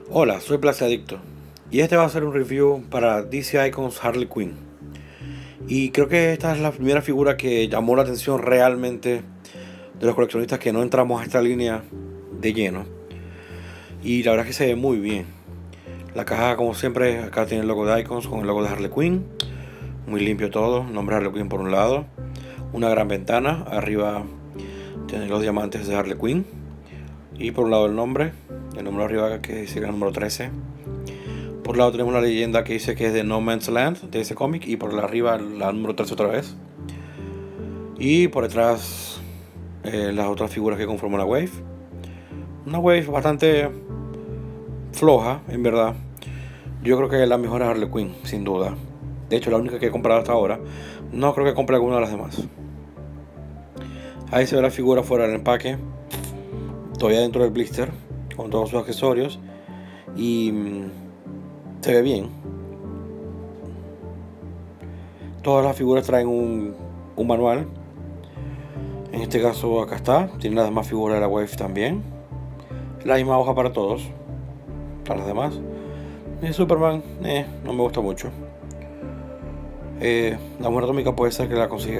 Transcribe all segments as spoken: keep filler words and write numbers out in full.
Hola, soy Placeadicto y este va a ser un review para D C Icons Harley Quinn. Y creo que esta es la primera figura que llamó la atención realmente de los coleccionistas que no entramos a esta línea de lleno. Y la verdad es que se ve muy bien. La caja, como siempre, acá tiene el logo de Icons con el logo de Harley Quinn. Muy limpio todo, nombre Harley Quinn por un lado. Una gran ventana, arriba tiene los diamantes de Harley Quinn. Y por un lado el nombre, el número arriba que dice que es el número trece. Por un lado tenemos la leyenda que dice que es de No Man's Land, de ese cómic. Y por la arriba la número trece otra vez. Y por detrás eh, las otras figuras que conforman la Wave. Una Wave bastante floja, en verdad. Yo creo que es la mejor es Harley Quinn, sin duda. De hecho, la única que he comprado hasta ahora. No creo que compre alguna de las demás. Ahí se ve la figura fuera del empaque, todavía dentro del blister, con todos sus accesorios. Y mmm, se ve bien. Todas las figuras traen un, un manual. En este caso acá está. Tiene las demás figuras de la Wave también. La misma hoja para todos. Para las demás. Y Superman, eh, no me gusta mucho. Eh, la mujer atómica puede ser que la consiga.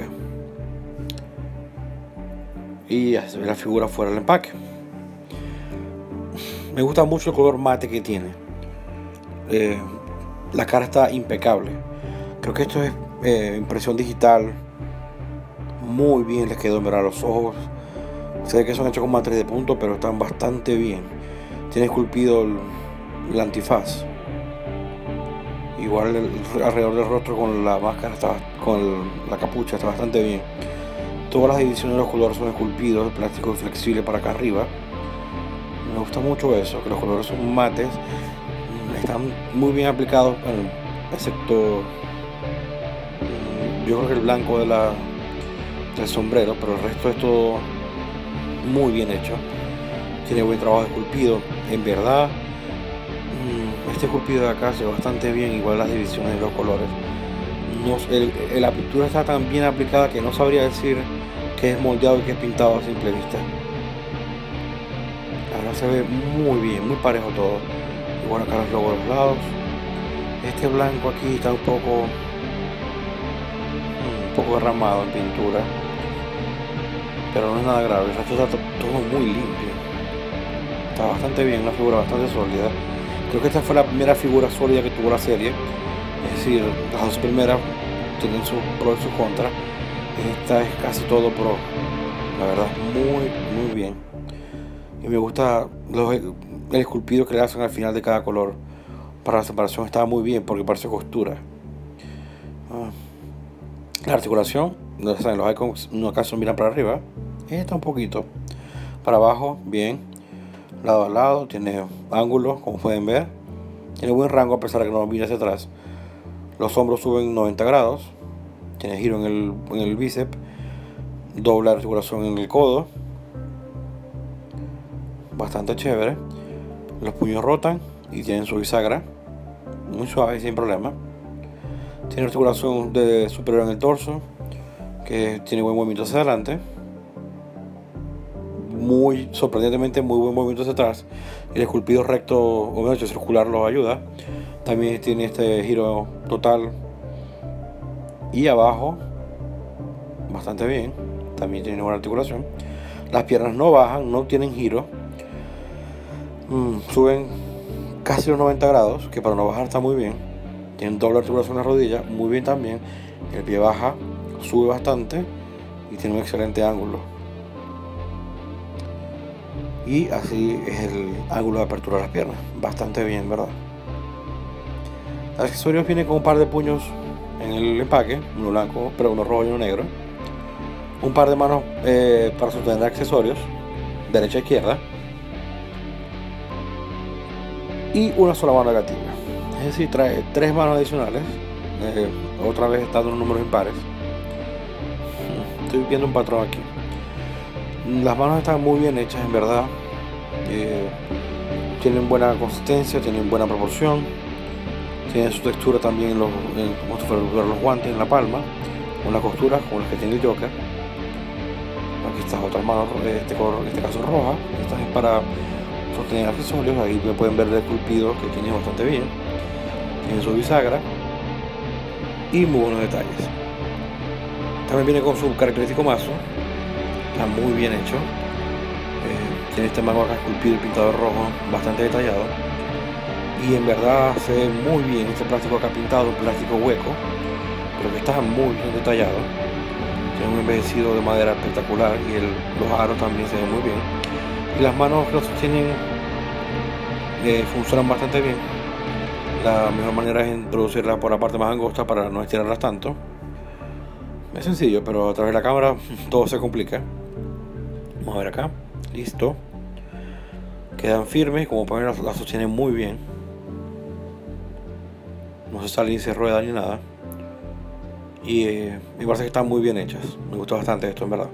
Y ya se ve la figura fuera del empaque. Me gusta mucho el color mate que tiene. Eh, la cara está impecable. Creo que esto es eh, impresión digital. Muy bien les quedó, mirar los ojos. Se ve que son hechos con matriz de punto, pero están bastante bien. Tiene esculpido el, el antifaz. Igual el, alrededor del rostro con la máscara, está, con el, la capucha, está bastante bien. Todas las divisiones de los colores son esculpidos, de plástico flexible para acá arriba. Me gusta mucho eso, que los colores son mates, están muy bien aplicados, bueno, excepto yo creo que el blanco de la, del sombrero, pero el resto es todo muy bien hecho. Tiene buen trabajo esculpido, en verdad. Este esculpido de acá se ve bastante bien, igual las divisiones de los colores. No, el, el, la pintura está tan bien aplicada que no sabría decir que es moldeado y que es pintado a simple vista. Ahora se ve muy bien, muy parejo todo. Igual acá los logos de los lados. Este blanco aquí está un poco un poco derramado en pintura, pero no es nada grave. El resto está todo muy limpio. Está bastante bien, una figura bastante sólida. Creo que esta fue la primera figura sólida que tuvo la serie. Es decir, las dos primeras tienen sus pros y sus contras. Esta es casi todo pro. La verdad, muy, muy bien. Y me gusta los, el esculpido que le hacen al final de cada color. Para la separación está muy bien porque parece costura. Ah. La articulación, no saben, los icons no acaso miran para arriba. Esta un poquito. Para abajo, bien. Lado a lado, tiene ángulos, como pueden ver. Tiene buen rango a pesar de que no mira hacia atrás. Los hombros suben noventa grados. Tiene giro en el, en el bíceps. Doble articulación en el codo. Bastante chévere. Los puños rotan y tienen su bisagra. Muy suave, sin problema. Tiene articulación de superior en el torso, que tiene buen movimiento hacia adelante. Muy sorprendentemente muy buen movimiento hacia atrás. El esculpido recto, o mejor dicho, circular, lo ayuda. También tiene este giro total. Y abajo, bastante bien. También tiene buena articulación. Las piernas no bajan, no tienen giro. Mm, suben casi los noventa grados, que para no bajar está muy bien. Tienen doble articulación en la rodilla, muy bien también. El pie baja, sube bastante y tiene un excelente ángulo. Y así es el ángulo de apertura de las piernas, bastante bien, ¿verdad? Los accesorios vienen con un par de puños en el empaque, uno blanco, pero uno rojo y uno negro. Un par de manos eh, para sostener accesorios, derecha e izquierda. Y una sola mano negativa. Es decir, trae tres manos adicionales. Eh, otra vez estando en números impares. Estoy viendo un patrón aquí. Las manos están muy bien hechas, en verdad. Eh, tienen buena consistencia, tienen buena proporción. Tienen su textura también en los, en, como si fueran los guantes en la palma, con las costuras como las que tiene el Joker. Aquí está otra mano, este color, en este caso roja. Esta es para sostener accesorios. Ahí me pueden ver el esculpido que tiene bastante bien. Tiene su bisagra y muy buenos detalles. También viene con su característico mazo. Está muy bien hecho. Eh, tiene este mango acá esculpido y pintado de rojo, bastante detallado. Y en verdad se ve muy bien este plástico acá pintado, un plástico hueco, pero que está muy bien detallado. Tiene un envejecido de madera espectacular y el, los aros también se ven muy bien. Y las manos que lo sostienen eh, funcionan bastante bien. La mejor manera es introducirlas por la parte más angosta para no estirarlas tanto. Es sencillo, pero a través de la cámara todo se complica. Vamos a ver acá. Listo. Quedan firmes, como pueden ver, las sostienen muy bien. No se sale ni se rueda ni nada. Y eh, me parece que están muy bien hechas. Me gusta bastante esto, en verdad.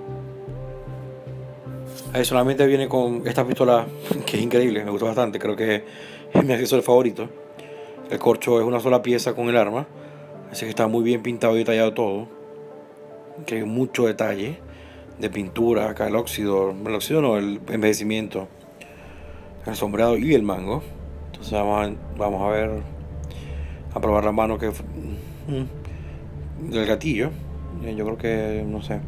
Ahí solamente viene con esta pistola que es increíble, me gusta bastante. Creo que es mi accesorio favorito. El corcho es una sola pieza con el arma, así que está muy bien pintado y detallado todo. Que hay mucho detalle de pintura, acá el óxido, el óxido no, el envejecimiento, el sombreado y el mango. Entonces vamos a, vamos a ver, a probar la mano que mm, del gatillo. Yo creo que, no sé.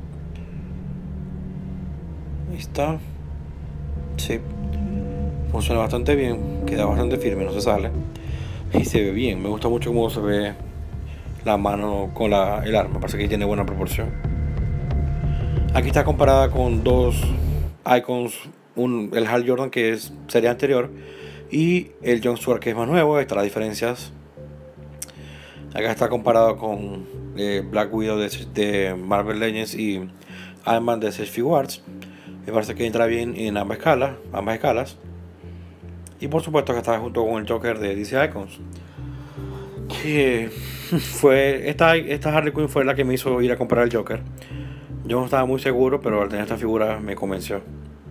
Ahí está. Sí. Funciona bastante bien, queda bastante firme, no se sale. Y se ve bien, me gusta mucho cómo se ve la mano con la, el arma, parece que tiene buena proporción. Aquí está comparada con dos Icons, un, el Hal Jordan que es serie anterior y el Jon Stewart que es más nuevo. Ahí están las diferencias. Acá está comparado con eh, Black Widow de, de Marvel Legends y Iron Man de Sage Figuarts. Me parece que entra bien en ambas escalas, ambas escalas. Y por supuesto que está junto con el Joker de D C Icons. Que fue esta, esta Harley Quinn fue la que me hizo ir a comprar el Joker. Yo no estaba muy seguro, pero al tener esta figura me convenció.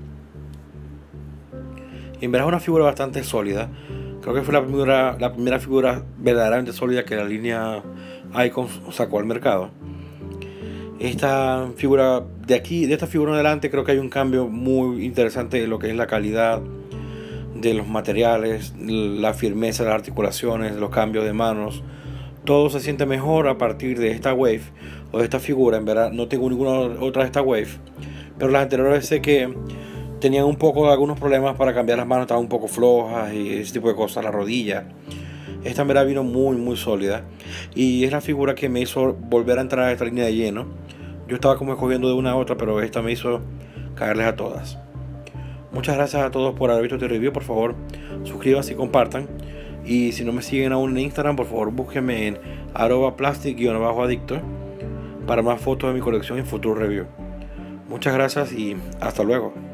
Y en verdad es una figura bastante sólida. Creo que fue la primera, la primera figura verdaderamente sólida que la línea Icons sacó al mercado. Esta figura de aquí, de esta figura en adelante, creo que hay un cambio muy interesante en lo que es la calidad de los materiales, la firmeza de las articulaciones, los cambios de manos. Todo se siente mejor a partir de esta wave o de esta figura. En verdad no tengo ninguna otra de esta wave, pero las anteriores sé que tenían un poco algunos problemas para cambiar las manos, estaban un poco flojas y ese tipo de cosas, la rodilla. Esta en verdad vino muy muy sólida y es la figura que me hizo volver a entrar a esta línea de lleno. Yo estaba como escogiendo de una a otra, pero esta me hizo caerles a todas. Muchas gracias a todos por haber visto este review. Por favor, suscríbanse y compartan. Y si no me siguen aún en Instagram, por favor búsquenme en arroba plastic-adicto para más fotos de mi colección y futuro review. Muchas gracias y hasta luego.